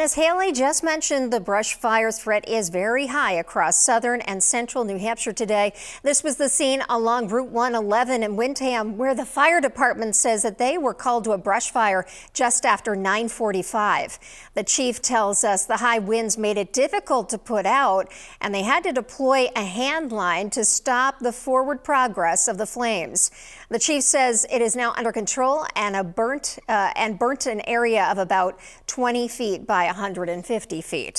As Haley just mentioned, the brush fire threat is very high across southern and central New Hampshire today. This was the scene along Route 111 in Windham, where the fire department says that they were called to a brush fire just after 9:45. The chief tells us the high winds made it difficult to put out, and they had to deploy a hand line to stop the forward progress of the flames. The chief says it is now under control and burnt an area of about 20 feet by 150 feet.